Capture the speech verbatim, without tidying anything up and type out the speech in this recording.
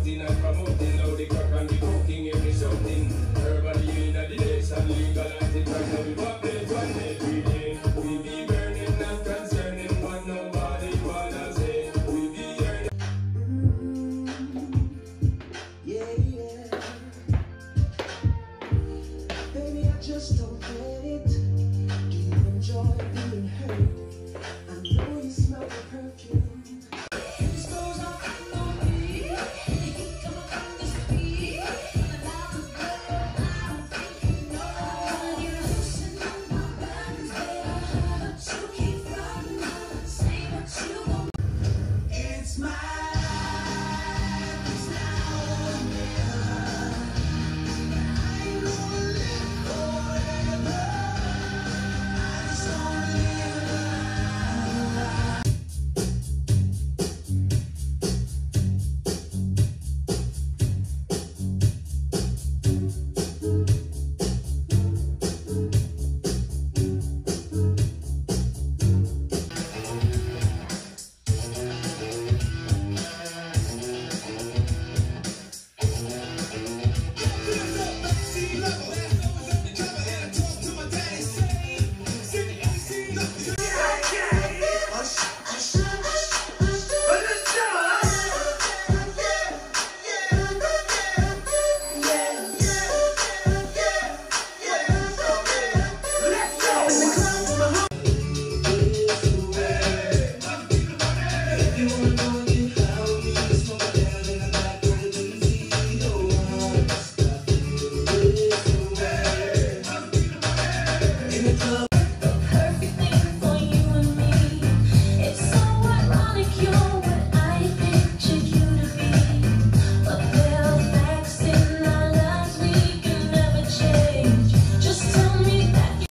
shouting and promoting. Now the crack and the cooking if me shouting. Everybody in the nation, legal and the crack. Now we walk it one every day. We be burning, not concerning what nobody wanna say. We be earning. Yeah, yeah. Baby, I just don't get it. Do you enjoy being hurt? I know you smell the perfume. You wanna know